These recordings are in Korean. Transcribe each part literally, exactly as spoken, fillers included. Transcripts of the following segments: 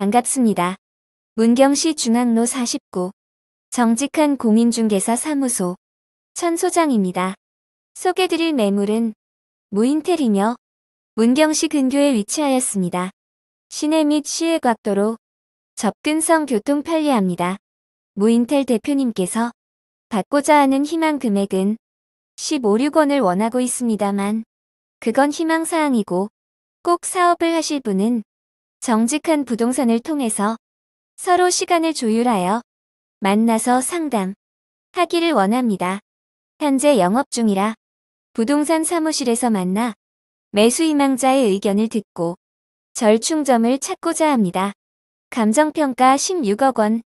반갑습니다. 문경시 중앙로 사십구 정직한 공인중개사 사무소 천 소장입니다. 소개드릴 매물은 무인텔이며 문경시 근교에 위치하였습니다. 시내 및 시외 각도로 접근성 교통 편리합니다. 무인텔 대표님께서 받고자 하는 희망 금액은 십오억 원을 원하고 있습니다만 그건 희망사항이고 꼭 사업을 하실 분은 정직한 부동산을 통해서 서로 시간을 조율하여 만나서 상담하기를 원합니다. 현재 영업 중이라 부동산 사무실에서 만나 매수 희망자의 의견을 듣고 절충점을 찾고자 합니다. 감정평가 십육억 원,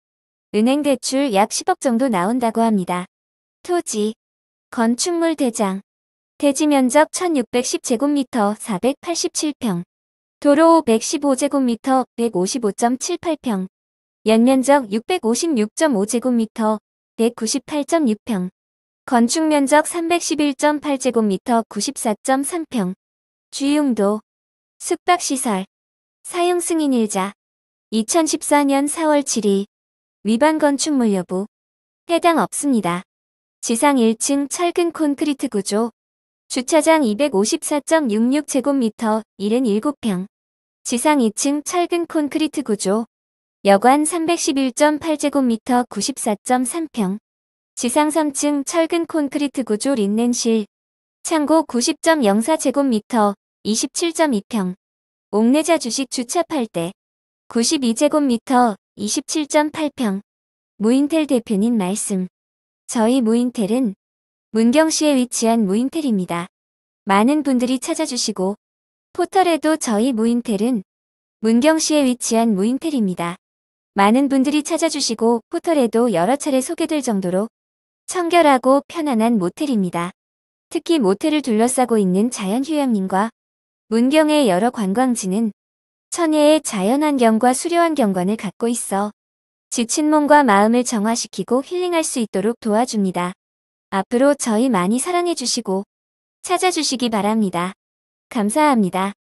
은행대출 약 십억 정도 나온다고 합니다. 토지, 건축물 대장, 대지면적 천육백십 제곱미터 사백팔십칠 평, 도로 백십오 제곱미터 백오십오 점 칠팔 평, 연면적 육백오십육 점 오 제곱미터 백구십팔 점 육 평, 건축면적 삼백십일 점 팔 제곱미터 구십사 점 삼 평, 주용도, 숙박시설, 사용승인일자, 이천십사 년 사월 칠일, 위반 건축물 여부, 해당 없습니다. 지상 일 층 철근 콘크리트 구조, 주차장 이백오십사 점 육육 제곱미터 칠십칠 평, 지상 이 층 철근 콘크리트 구조, 여관 삼백십일 점 팔 제곱미터 구십사 점 삼 평, 지상 삼 층 철근 콘크리트 구조 린넨실, 창고 구십 점 영사 제곱미터 이십칠 점 이 평, 옥내자 주식 주차 팔 대, 구십이 제곱미터 이십칠 점 팔 평, 무인텔 대표님 말씀. 저희 무인텔은 문경시에 위치한 무인텔입니다. 많은 분들이 찾아주시고 포털에도 저희 무인텔은 문경시에 위치한 무인텔입니다. 많은 분들이 찾아주시고 포털에도 여러 차례 소개될 정도로 청결하고 편안한 모텔입니다. 특히 모텔을 둘러싸고 있는 자연휴양림과 문경의 여러 관광지는 천혜의 자연환경과 수려환경관을 갖고 있어 지친 몸과 마음을 정화시키고 힐링할 수 있도록 도와줍니다. 앞으로 저희 많이 사랑해주시고 찾아주시기 바랍니다. 감사합니다.